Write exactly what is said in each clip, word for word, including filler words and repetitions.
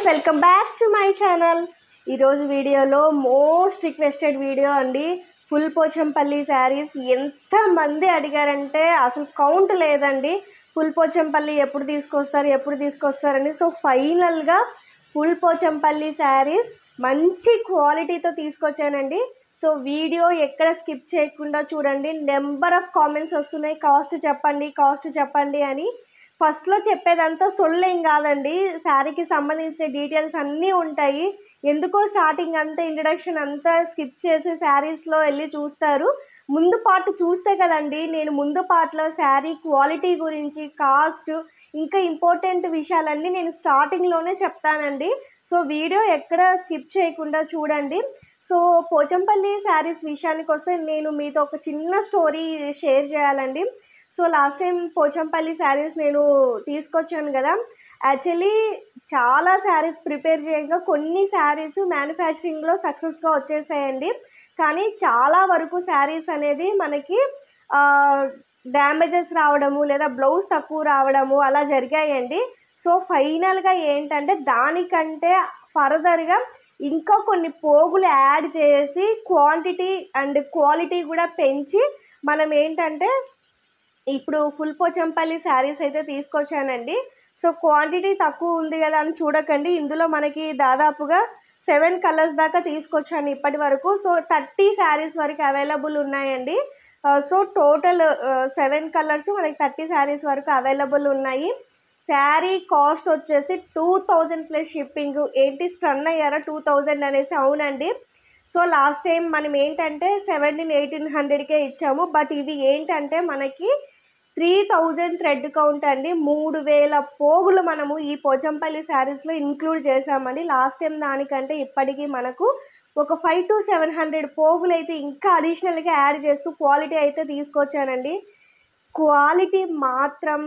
Welcome back to my channel. ఈరోజు వీడియోలో most requested video అండి. ఫుల్ పోచంపల్లి శారీస్ ఎంతమంది అడిగారంటే అసలు కౌంట్ లేదండి. ఫుల్ పోచంపల్లి ఎప్పుడు తీసుకొస్తారు ఎప్పుడు తీసుకొస్తారని. సో ఫైనల్గా ఫుల్ పోచంపల్లి శారీస్ మంచి క్వాలిటీతో తీసుకొచ్చానండి. సో వీడియో ఎక్కడ స్కిప్ చేయకుండా చూడండి. నెంబర్ ఆఫ్ కామెంట్స్ వస్తున్నాయి, కాస్ట్ చెప్పండి కాస్ట్ చెప్పండి అని. ఫస్ట్లో చెప్పేదంతా సొల్లేం కాదండి, శారీకి సంబంధించిన డీటెయిల్స్ అన్నీ ఉంటాయి. ఎందుకో స్టార్టింగ్ అంతా ఇంట్రడక్షన్ అంతా స్కిప్ చేసి శారీస్లో వెళ్ళి చూస్తారు. ముందు పార్ట్ చూస్తే కదండి నేను ముందు పార్ట్లో శారీ క్వాలిటీ గురించి, కాస్ట్, ఇంకా ఇంపార్టెంట్ విషయాలన్నీ నేను స్టార్టింగ్లోనే చెప్తానండి. సో వీడియో ఎక్కడ స్కిప్ చేయకుండా చూడండి. సో పోచంపల్లి శారీస్ విషయానికి వస్తే నేను మీతో ఒక చిన్న స్టోరీ షేర్ చేయాలండి. So last time Pochampalli saris నేను తీసుకొచ్చాను కదా. యాక్చువల్లీ చాలా శారీస్ ప్రిపేర్ చేయగా కొన్ని శారీస్ మ్యానుఫ్యాక్చరింగ్లో సక్సెస్గా వచ్చేసాయండి. కానీ చాలా వరకు శారీస్ అనేది మనకి డ్యామేజెస్ రావడము లేదా బ్లౌజ్ తక్కువ రావడము అలా జరిగాయండి. సో ఫైనల్గా ఏంటంటే దానికంటే ఫర్దర్గా ఇంకా కొన్ని పోగులు యాడ్ చేసి క్వాంటిటీ అండ్ క్వాలిటీ కూడా పెంచి మనం ఏంటంటే ఇప్పుడు ఫుల్ పోచంపల్లి శారీస్ అయితే తీసుకొచ్చానండి. సో క్వాంటిటీ తక్కువ ఉంది కదా అని చూడకండి, ఇందులో మనకి దాదాపుగా సెవెన్ కలర్స్ దాకా తీసుకొచ్చాను ఇప్పటి వరకు. సో థర్టీ శారీస్ వరకు అవైలబుల్ ఉన్నాయండి. సో టోటల్ సెవెన్ కలర్స్ మనకి థర్టీ శారీస్ వరకు అవైలబుల్ ఉన్నాయి. శారీ కాస్ట్ వచ్చేసి టూ థౌజండ్ ప్లస్ షిప్పింగ్. ఏంటి స్టన్ అయ్యారా టూ థౌజండ్ అనేసి? అవునండి. సో లాస్ట్ టైం మనం ఏంటంటే సెవెంటీన్ ఎయిటీన్ హండ్రెడ్కే ఇచ్చాము. బట్ ఇవి ఏంటంటే మనకి త్రీ థౌజండ్ థ్రెడ్ కౌంట్ అండి. మూడు వేల పోగులు మనము ఈ పోచంపల్లి శారీస్లో ఇంక్లూడ్ చేసామండి. లాస్ట్ టైం దానికంటే ఇప్పటికీ మనకు ఒక ఫైవ్ టు సెవెన్ హండ్రెడ్ పోగులు అయితే ఇంకా అడిషనల్గా యాడ్ చేస్తూ క్వాలిటీ అయితే తీసుకొచ్చానండి. క్వాలిటీ మాత్రం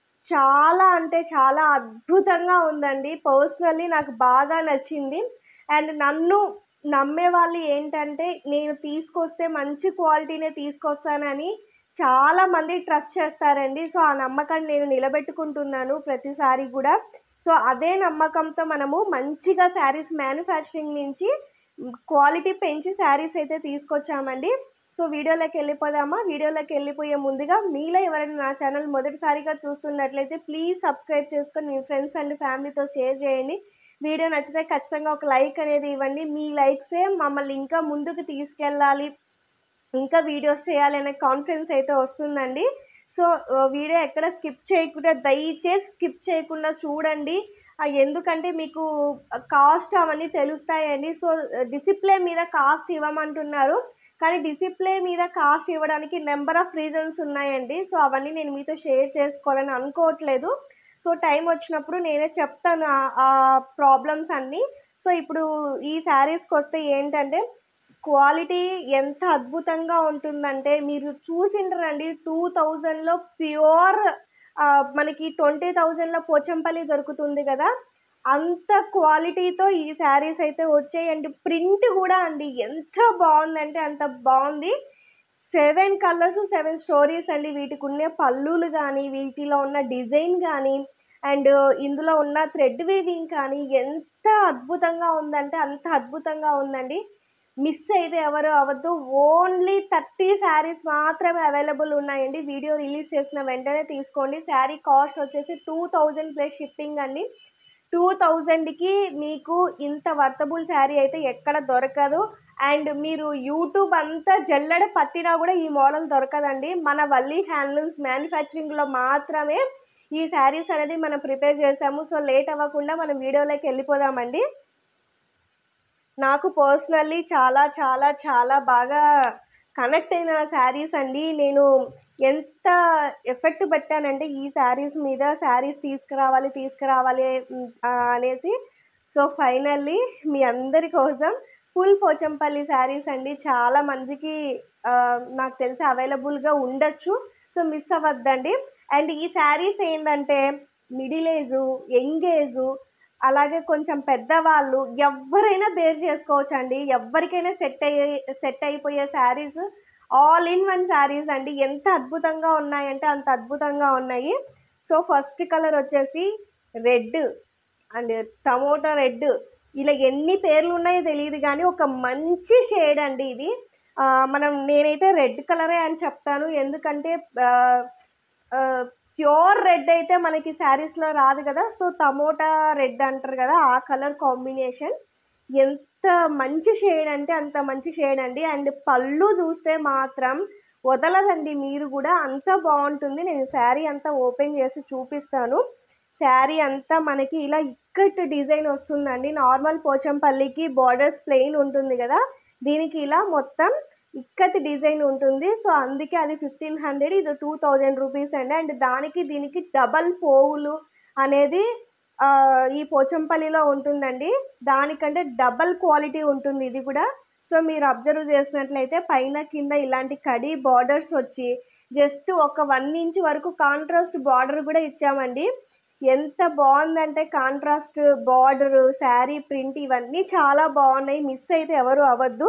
చాలా అంటే చాలా అద్భుతంగా ఉందండి. పర్సనల్లీ నాకు బాగా నచ్చింది. అండ్ నన్ను నమ్మే వాళ్ళు ఏంటంటే నేను తీసుకొస్తే మంచి క్వాలిటీనే తీసుకొస్తానని చాలామంది ట్రస్ట్ చేస్తారండి. సో ఆ నమ్మకాన్ని నేను నిలబెట్టుకుంటున్నాను ప్రతిసారి కూడా. సో అదే నమ్మకంతో మనము మంచిగా శారీస్ మ్యానుఫ్యాక్చరింగ్ నుంచి క్వాలిటీ పెంచి శారీస్ అయితే తీసుకొచ్చామండి. సో వీడియోలోకి వెళ్ళిపోదామా? వీడియోలోకి వెళ్ళిపోయే ముందుగా మీలో ఎవరైనా నా ఛానల్ మొదటిసారిగా చూస్తున్నట్లయితే ప్లీజ్ సబ్స్క్రైబ్ చేసుకొని మీ ఫ్రెండ్స్ అండ్ ఫ్యామిలీతో షేర్ చేయండి. వీడియో నచ్చితే ఖచ్చితంగా ఒక లైక్ అనేది ఇవ్వండి. మీ లైక్సే మమ్మల్ని ఇంకా ముందుకు తీసుకెళ్ళాలి, ఇంకా వీడియోస్ చేయాలి అనే కాన్ఫిడెన్స్ అయితే వస్తుందండి. సో వీడియో ఎక్కడ స్కిప్ చేయకుండా దయచేసి స్కిప్ చేయకుండా చూడండి. ఎందుకంటే మీకు కాస్ట్ అవన్నీ తెలుస్తాయండి. సో డిసిప్లే మీద కాస్ట్ ఇవ్వమంటున్నారు, కానీ డిసిప్లే మీద కాస్ట్ ఇవ్వడానికి నెంబర్ ఆఫ్ రీజన్స్ ఉన్నాయండి. సో అవన్నీ నేను మీతో షేర్ చేసుకోవాలని అనుకోవట్లేదు. సో టైం వచ్చినప్పుడు నేనే చెప్తాను ఆ ప్రాబ్లమ్స్ అన్నీ. సో ఇప్పుడు ఈ శారీస్కి వస్తే ఏంటంటే క్వాలిటీ ఎంత అద్భుతంగా ఉంటుందంటే మీరు చూసిండ్రండి. టూ థౌజండ్లో ప్యూర్ మనకి ట్వంటీ థౌజండ్లో పోచంపల్లి దొరుకుతుంది కదా, అంత క్వాలిటీతో ఈ శారీస్ అయితే వచ్చాయండి. ప్రింట్ కూడా అండి ఎంత బాగుందంటే అంత బాగుంది. సెవెన్ కలర్స్ సెవెన్ స్టోరీస్ అండి. వీటికి ఉన్న పళ్ళులు కానీ, వీటిలో ఉన్న డిజైన్ కానీ, అండ్ ఇందులో ఉన్న థ్రెడ్ వీవింగ్ కానీ ఎంత అద్భుతంగా ఉందంటే అంత అద్భుతంగా ఉందండి. మిస్ అయితే ఎవరు అవ్వద్దు. ఓన్లీ థర్టీ శారీస్ మాత్రమే అవైలబుల్ ఉన్నాయండి. వీడియో రిలీజ్ చేసిన వెంటనే తీసుకోండి. శారీ కాస్ట్ వచ్చేసి టూ థౌజండ్ ప్లస్ షిప్పింగ్ అండి. టూ థౌజండ్కి మీకు ఇంత వర్తబుల్ శారీ అయితే ఎక్కడ దొరకదు. అండ్ మీరు యూట్యూబ్ అంతా జల్లెడ పట్టినా కూడా ఈ మోడల్ దొరకదండి. మన వల్లీ హ్యాండ్లూమ్స్ మ్యానుఫ్యాక్చరింగ్లో మాత్రమే ఈ శారీస్ అనేది మనం ప్రిపేర్ చేసాము. సో లేట్ అవ్వకుండా మనం వీడియోలోకి వెళ్ళిపోదామండి. నాకు పర్సనల్లీ చాలా చాలా చాలా బాగా కనెక్ట్ అయిన శారీస్ అండి. నేను ఎంత ఎఫెక్ట్ పెట్టానంటే ఈ శారీస్ మీద, శారీస్ తీసుకురావాలి తీసుకురావాలి అనేసి. సో ఫైనల్లీ మీ అందరి కోసం ఫుల్ పోచంపల్లి శారీస్ అండి. చాలా మందికి నాకు తెలిసి అవైలబుల్గా ఉండొచ్చు. So miss అవ్వద్దండి. అండ్ ఈ శారీస్ ఏంటంటే మిడిల్ ఏజు, యంగ్ ఏజు, అలాగే కొంచెం పెద్దవాళ్ళు ఎవరైనా బేర్ చేసుకోవచ్చు అండి. ఎవరికైనా సెట్ అయ్యే సెట్ అయిపోయే saris, all in one saris అండి. ఎంత అద్భుతంగా ఉన్నాయంటే అంత అద్భుతంగా ఉన్నాయి. సో ఫస్ట్ కలర్ వచ్చేసి రెడ్, అండ్ టమోటా రెడ్, ఇలా ఎన్ని పేర్లు ఉన్నాయో తెలియదు కానీ ఒక మంచి షేడ్ అండి ఇది. మనం నేనైతే రెడ్ కలరే అని చెప్తాను, ఎందుకంటే ప్యూర్ రెడ్ అయితే మనకి శారీస్లో రాదు కదా. సో టమోటా రెడ్ అంటారు కదా, ఆ కలర్ కాంబినేషన్ ఎంత మంచి షేడ్ అంటే అంత మంచి షేడ్ అండి. అండ్ పళ్ళు చూస్తే మాత్రం వదలదండి, మీరు కూడా అంత బాగుంటుంది. నేను శారీ అంతా ఓపెన్ చేసి చూపిస్తాను. శారీ అంతా మనకి ఇలా ఇక్కట్ డిజైన్ వస్తుందండి. నార్మల్ పోచంపల్లికి బార్డర్స్ ప్లెయిన్ ఉంటుంది కదా, దీనికి ఇలా మొత్తం ఇక్కత్ డిజైన్ ఉంటుంది. సో అందుకే అది ఫిఫ్టీన్ హండ్రెడ్, ఇది టూ థౌజండ్ రూపీస్ అండి. అండ్ దానికి దీనికి డబల్ పోవులు అనేది ఈ పోచంపల్లిలో ఉంటుందండి, దానికంటే డబల్ క్వాలిటీ ఉంటుంది ఇది కూడా. సో మీరు అబ్జర్వ్ చేసినట్లయితే పైన కింద ఇలాంటి కడి బార్డర్స్ వచ్చి జస్ట్ ఒక వన్ ఇంచ్ వరకు కాంట్రాస్ట్ బార్డర్ కూడా ఇచ్చామండి. ఎంత బాగుందంటే కాంట్రాస్ట్ బార్డర్, శారీ ప్రింట్ ఇవన్నీ చాలా బాగున్నాయి. మిస్ అయితే ఎవరు అవ్వద్దు.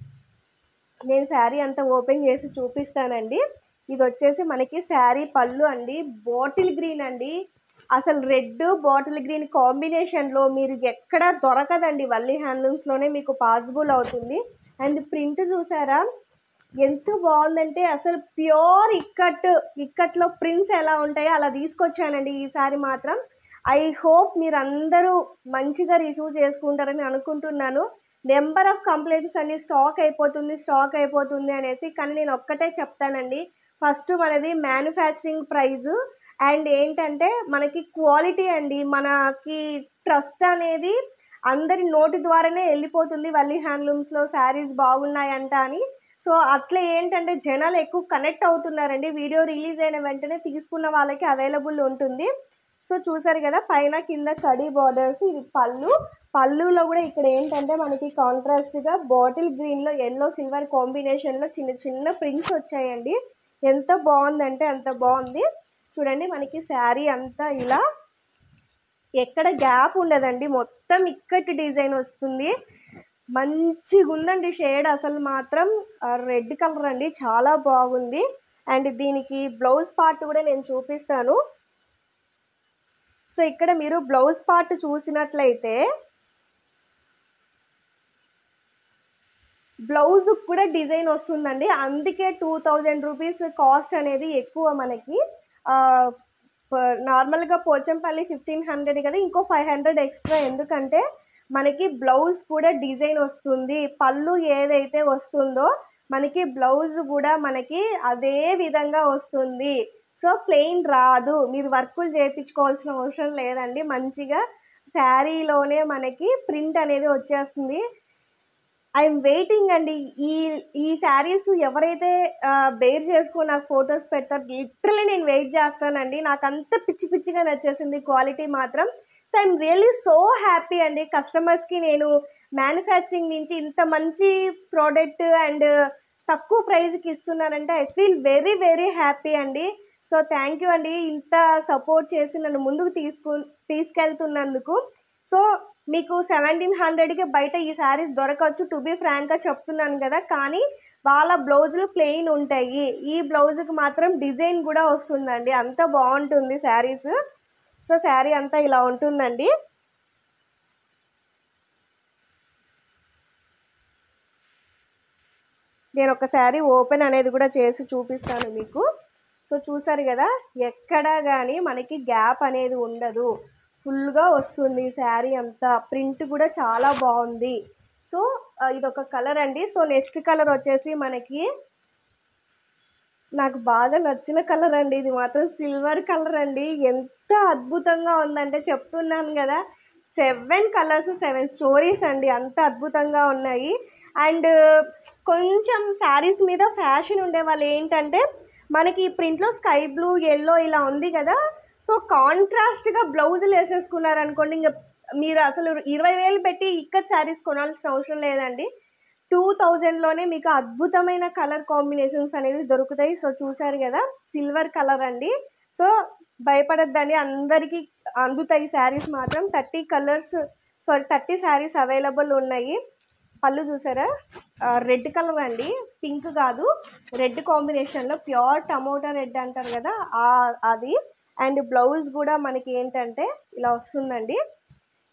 నేను శారీ అంతా ఓపెన్ చేసి చూపిస్తానండి. ఇది వచ్చేసి మనకి శారీ పళ్ళు అండి, బాటిల్ గ్రీన్ అండి. అసలు రెడ్ బాటిల్ గ్రీన్ కాంబినేషన్లో మీరు ఎక్కడ దొరకదండి, వల్లి హ్యాండ్లూమ్స్లోనే మీకు పాసిబుల్ అవుతుంది. అండ్ ప్రింట్ చూసారా ఎంత బాగుందంటే, అసలు ప్యూర్ ఇక్కట్, ఇక్కట్లో ప్రింట్స్ ఎలా ఉంటాయో అలా తీసుకొచ్చానండి ఈసారి మాత్రం. ఐ హోప్ మీరు అందరూ మంచిగా రిసీవ్ చేసుకుంటారని అనుకుంటున్నాను. నెంబర్ ఆఫ్ కంప్లైంట్స్ అన్ని స్టాక్ అయిపోతుంది స్టాక్ అయిపోతుంది అనేసి, కానీ నేను ఒక్కటే చెప్తానండి. ఫస్ట్ మనది మ్యానుఫ్యాక్చరింగ్ ప్రైస్ అండ్ ఏంటంటే మనకి క్వాలిటీ అండి. మనకి ట్రస్ట్ అనేది అందరి నోటి ద్వారానే వెళ్ళిపోతుంది, వల్లి హ్యాండ్లూమ్స్లో శారీస్ బాగున్నాయంట అని. సో అట్లా ఏంటంటే జనాలు ఎక్కువ కనెక్ట్ అవుతున్నారండి. వీడియో రిలీజ్ అయిన వెంటనే తీసుకున్న వాళ్ళకి అవైలబుల్ ఉంటుంది. సో చూసారు కదా పైన కింద కడి బార్డర్స్, ఇది పళ్ళు. పళ్ళులో కూడా ఇక్కడ ఏంటంటే మనకి కాంట్రాస్ట్గా బాటిల్ గ్రీన్లో ఎల్లో సిల్వర్ కాంబినేషన్లో చిన్న చిన్న ప్రింట్స్ వచ్చాయండి. ఎంత బాగుందంటే అంత బాగుంది. చూడండి మనకి శారీ అంతా ఇలా ఎక్కడ గ్యాప్ ఉండదండి, మొత్తం ఇక్కటి డిజైన్ వస్తుంది. మంచిగా ఉందండి షేడ్ అసలు మాత్రం. రెడ్ కలర్ అండి, చాలా బాగుంది. అండ్ దీనికి బ్లౌజ్ పార్ట్ కూడా నేను చూపిస్తాను. సో ఇక్కడ మీరు బ్లౌజ్ పార్ట్ చూసినట్లయితే బ్లౌజ్ కూడా డిజైన్ వస్తుందండి, అందుకే టూ థౌజండ్ రూపీస్ కాస్ట్ అనేది ఎక్కువ మనకి. నార్మల్గా పోచంపల్లి ఫిఫ్టీన్ హండ్రెడ్ కదా, ఇంకో ఫైవ్ హండ్రెడ్ ఎక్స్ట్రా, ఎందుకంటే మనకి బ్లౌజ్ కూడా డిజైన్ వస్తుంది. పళ్ళు ఏదైతే వస్తుందో మనకి బ్లౌజ్ కూడా మనకి అదే విధంగా వస్తుంది. సో ప్లెయిన్ రాదు, మీరు వర్కులు చేయించుకోవాల్సిన అవసరం లేదండి. మంచిగా శారీలోనే మనకి ప్రింట్ అనేది వచ్చేస్తుంది. ఐఎమ్ వెయిటింగ్ అండి, ఈ ఈ శారీస్ ఎవరైతే బేర్ చేసుకుని నాకు ఫొటోస్ పెడతారు, లిటరలీ నేను వెయిట్ చేస్తానండి. నాకు అంత పిచ్చి పిచ్చిగా నచ్చేసింది క్వాలిటీ మాత్రం. So I'm really so happy అండి. కస్టమర్స్కి నేను మ్యానుఫ్యాక్చరింగ్ నుంచి ఇంత మంచి ప్రోడక్ట్ అండ్ తక్కువ ప్రైస్కి ఇస్తున్నానంటే I feel very very happy అండి. సో థ్యాంక్ యూ అండి, ఇంత సపోర్ట్ చేసి నన్ను ముందుకు తీసుకు తీసుకెళ్తున్నందుకు. సో మీకు సెవెంటీన్ హండ్రెడ్కి బయట ఈ శారీస్ దొరకవచ్చు, టు బీ ఫ్రాంక్గా చెప్తున్నాను కదా. కానీ వాళ్ళ బ్లౌజులు ప్లెయిన్ ఉంటాయి, ఈ బ్లౌజ్కి మాత్రం డిజైన్ కూడా వస్తుందండి. అంత బాగుంటుంది శారీస్. సో శారీ అంతా ఇలా ఉంటుందండి. నేను ఒక శారీ ఓపెన్ అనేది కూడా చేసి చూపిస్తాను మీకు. సో చూసారు కదా ఎక్కడా కానీ మనకి గ్యాప్ అనేది ఉండదు, ఫుల్గా వస్తుంది శారీ అంతా. ప్రింట్ కూడా చాలా బాగుంది. సో ఇదొక కలర్ అండి. సో నెక్స్ట్ కలర్ వచ్చేసి మనకి నాకు బాగా నచ్చిన కలర్ అండి, ఇది మాత్రం సిల్వర్ కలర్ అండి. ఎంత అద్భుతంగా ఉందంటే చెప్తున్నాను కదా, సెవెన్ కలర్స్ సెవెన్ స్టోరీస్ అండి, అంత అద్భుతంగా ఉన్నాయి. అండ్ కొంచెం శారీస్ మీద ఫ్యాషన్ ఉండే వాళ్ళు ఏంటంటే మనకి ఈ ప్రింట్లో స్కై బ్లూ ఎల్లో ఇలా ఉంది కదా, సో కాంట్రాస్ట్గా బ్లౌజులు వేసేసుకున్నారనుకోండి, ఇంకా మీరు అసలు ఇరవై వేలు పెట్టి ఇక్కత్ శారీస్ కొనాల్సిన అవసరం లేదండి. టూ థౌజండ్లోనే మీకు అద్భుతమైన కలర్ కాంబినేషన్స్ అనేది దొరుకుతాయి. సో చూసారు కదా సిల్వర్ కలర్ అండి. సో భయపడద్దండి, అందరికీ అందుతాయి శారీస్ మాత్రం. Thirty colours sorry thirty saris available ఉన్నాయి. పళ్ళు చూసారా రెడ్ కలర్ అండి, పింక్ కాదు, రెడ్ కాంబినేషన్లో ప్యూర్ టమోటా రెడ్ అంటారు కదా అది. అండ్ బ్లౌజ్ కూడా మనకి ఏంటంటే ఇలా వస్తుందండి.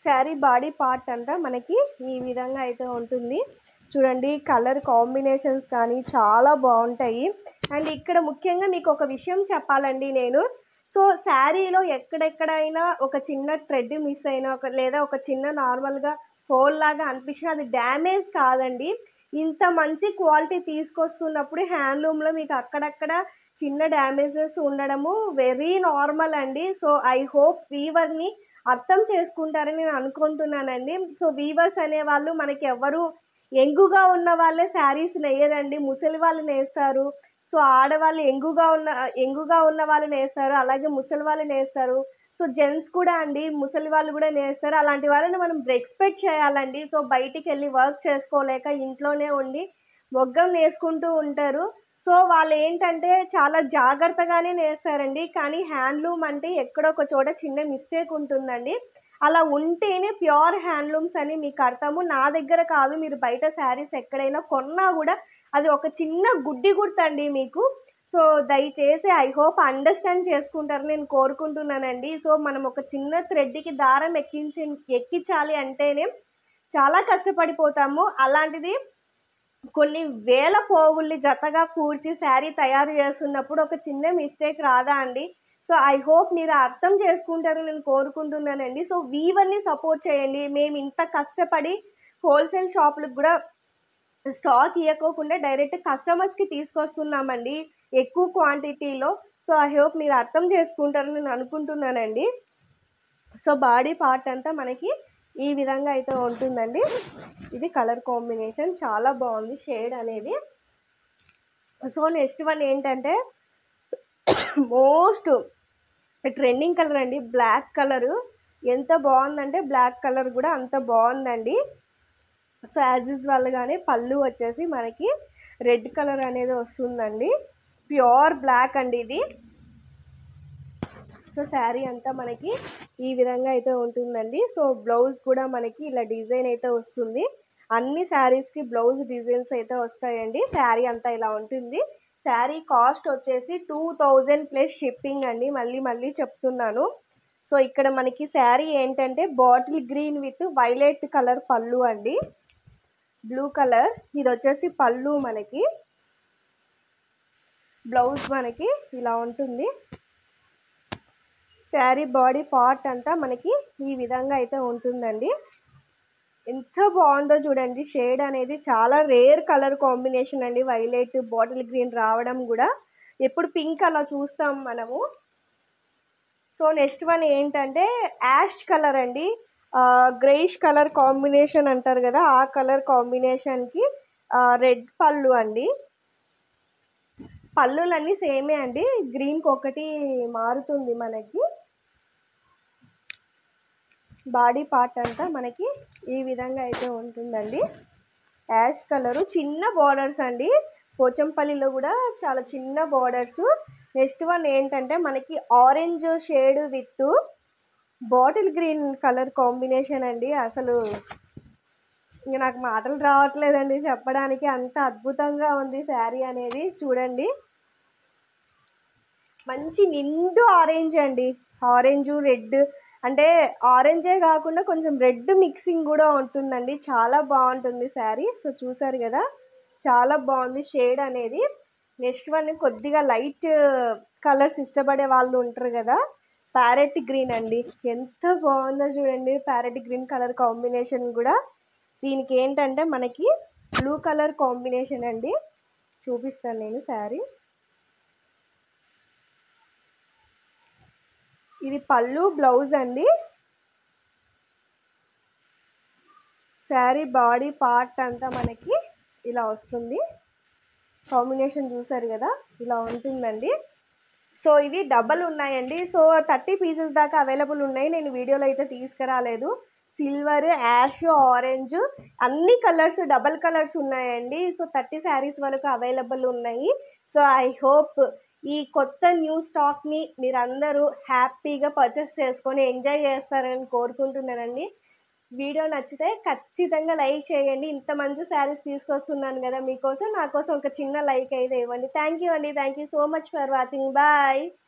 శారీ బాడీ పార్ట్ అంతా మనకి ఈ విధంగా అయితే ఉంటుంది చూడండి. కలర్ కాంబినేషన్స్ కానీ చాలా బాగుంటాయి. అండ్ ఇక్కడ ముఖ్యంగా మీకు ఒక విషయం చెప్పాలండి నేను. సో శారీలో ఎక్కడెక్కడైనా ఒక చిన్న థ్రెడ్ మిస్ అయినా ఒక లేదా ఒక చిన్న నార్మల్గా హోల్ లాగా అనిపించినా అది డ్యామేజ్ కాదండి. ఇంత మంచి క్వాలిటీ తీసుకొస్తున్నప్పుడు హ్యాండ్లూమ్లో మీకు అక్కడక్కడ చిన్న డ్యామేజెస్ ఉండడము వెరీ నార్మల్ అండి. సో ఐ హోప్ వీవర్ని అర్థం చేసుకుంటారని నేను అనుకుంటున్నానండి. సో వీవర్స్ అనేవాళ్ళు మనకి ఎవరు యంగుగా ఉన్న వాళ్ళే శారీస్ నేయరండి, ముసలి వాళ్ళు నేస్తారు. సో ఆడవాళ్ళు యంగుగా ఉన్న యంగుగా ఉన్న వాళ్ళు నేస్తారు, అలాగే ముసలి వాళ్ళు నేస్తారు. సో జెంట్స్ కూడా అండి ముసలి వాళ్ళు కూడా నేస్తారు. అలాంటి వాళ్ళని మనం రెస్పెక్ట్ చేయాలండి. సో బయటికి వెళ్ళి వర్క్ చేసుకోలేక ఇంట్లోనే ఉండి మొగ్గం నేసుకుంటూ ఉంటారు. సో వాళ్ళు ఏంటంటే చాలా జాగ్రత్తగానే నేస్తారండి. కానీ హ్యాండ్లూమ్ అంటే ఎక్కడో ఒక చోట చిన్న మిస్టేక్ ఉంటుందండి. అలా ఉంటేనే ప్యూర్ హ్యాండ్లూమ్స్ అని మీకు అర్థము. నా దగ్గర కాదు, మీరు బయట శారీస్ ఎక్కడైనా కొన్నా కూడా అది ఒక చిన్న గుడ్డి గుర్తండి మీకు. సో దయచేసి ఐ హోప్ అండర్స్టాండ్ చేసుకుంటారని నేను కోరుకుంటున్నానండి. సో మనం ఒక చిన్న థ్రెడ్కి దారం ఎక్కించి ఎక్కించాలి అంటేనే చాలా కష్టపడిపోతాము. అలాంటిది కొన్ని వేల పోగుల్ని జతగా కూర్చి శారీ తయారు చేస్తున్నప్పుడు ఒక చిన్న మిస్టేక్ రాదా అండి? సో ఐ హోప్ మీరు అర్థం చేసుకుంటారని నేను కోరుకుంటున్నానండి. సో వీవర్ని సపోర్ట్ చేయండి. మేము ఇంత కష్టపడి హోల్సేల్ షాపులకు కూడా స్టాక్ ఇవ్వకోకుండా డైరెక్ట్ కస్టమర్స్కి తీసుకొస్తున్నామండి ఎక్కువ క్వాంటిటీలో. సో ఐ హోప్ మీరు అర్థం చేసుకుంటారని నేను అనుకుంటున్నానండి. సో బాడీ పార్ట్ అంతా మనకి ఈ విధంగా అయితే ఉంటుందండి. ఇది కలర్ కాంబినేషన్ చాలా బాగుంది షేడ్ అనేది. సో నెక్స్ట్ వన్ ఏంటంటే మోస్ట్ ట్రెండింగ్ కలర్ అండి, బ్లాక్ కలరు. ఎంత బాగుందంటే బ్లాక్ కలర్ కూడా అంత బాగుందండి. సో యాజ్ యూజువల్ గానే పళ్ళు వచ్చేసి మనకి రెడ్ కలర్ అనేది వస్తుందండి. ప్యూర్ బ్లాక్ అండి ఇది. సో శారీ అంతా మనకి ఈ విధంగా అయితే ఉంటుందండి. సో బ్లౌజ్ కూడా మనకి ఇలా డిజైన్ అయితే వస్తుంది. అన్ని శారీస్కి బ్లౌజ్ డిజైన్స్ అయితే వస్తాయండి. శారీ అంతా ఇలా ఉంటుంది. శారీ కాస్ట్ వచ్చేసి టూ థౌజండ్ ప్లస్ షిప్పింగ్ అండి, మళ్ళీ మళ్ళీ చెప్తున్నాను. సో ఇక్కడ మనకి శారీ ఏంటంటే bottle green with violet colour పళ్ళు అండి, బ్లూ కలర్. ఇది వచ్చేసి పళ్ళు మనకి. బ్లౌజ్ మనకి ఇలా ఉంటుంది. శారీ బాడీ పార్ట్ అంతా మనకి ఈ విధంగా అయితే ఉంటుందండి. ఎంత బాగుందో చూడండి. షేడ్ అనేది చాలా రేర్ కలర్ కాంబినేషన్ అండి. వైలెట్ బాటిల్ గ్రీన్ రావడం కూడా ఎప్పుడు పింక్ అలా చూస్తాం మనము. సో నెక్స్ట్ వన్ ఏంటంటే యాష్ కలర్ అండి, గ్రేష్ కలర్ కాంబినేషన్ అంటారు కదా, ఆ కలర్ కాంబినేషన్కి రెడ్ పళ్ళు అండి. పళ్ళులన్నీ సేమే అండి, గ్రీన్కి ఒకటి మారుతుంది మనకి. బాడీ పార్ట్ అంతా మనకి ఈ విధంగా అయితే ఉంటుందండి. యాష్ కలరు, చిన్న బార్డర్స్ అండి. పోచంపల్లిలో కూడా చాలా చిన్న బార్డర్స్. నెక్స్ట్ వన్ ఏంటంటే మనకి orange shade with bottle green colour combination అండి. అసలు ఇంక నాకు మాటలు రావట్లేదండి చెప్పడానికి, అంత అద్భుతంగా ఉంది శారీ అనేది. చూడండి మంచి నిండు ఆరెంజ్ అండి, ఆరెంజ్ రెడ్ అంటే ఆరెంజే కాకుండా కొంచెం రెడ్ మిక్సింగ్ కూడా ఉంటుందండి. చాలా బాగుంటుంది శారీ. సో చూసారు కదా చాలా బాగుంది షేడ్ అనేది. నెక్స్ట్ వన్ కొద్దిగా లైట్ కలర్స్ ఇష్టపడే వాళ్ళు ఉంటారు కదా, ప్యారెట్ గ్రీన్ అండి. ఎంత బాగుందో చూడండి ప్యారెట్ గ్రీన్ కలర్ కాంబినేషన్ కూడా. దీనికి ఏంటంటే మనకి బ్లూ కలర్ కాంబినేషన్ అండి. చూపిస్తాను నేను శారీ. ఇది పళ్ళు, బ్లౌజ్ అండి. శారీ బాడీ పార్ట్ అంతా మనకి ఇలా వస్తుంది. కాంబినేషన్ చూసారు కదా ఇలా ఉంటుందండి. సో ఇవి డబల్ ఉన్నాయండి. సో థర్టీ పీసెస్ దాకా అవైలబుల్ ఉన్నాయి. నేను వీడియోలో అయితే తీసుకురాలేదు. సిల్వర్, యాష్, ఆరెంజ్ అన్ని కలర్స్ డబల్ కలర్స్ ఉన్నాయండి. సో థర్టీ శారీస్ వరకు అవైలబుల్ ఉన్నాయి. సో ఐ హోప్ ఈ కొత్త న్యూ స్టాక్ని మీరందరూ హ్యాపీగా పర్చేస్ చేసుకొని ఎంజాయ్ చేస్తారని కోరుకుంటున్నానండి. వీడియో నచ్చితే ఖచ్చితంగా లైక్ చేయండి. ఇంత మంచి శారీస్ తీసుకొస్తున్నాను కదా మీకోసం, నా కోసం ఒక చిన్న లైక్ అయితే ఇవ్వండి. థ్యాంక్ యూ అండి. Thank you so much for watching. Bye.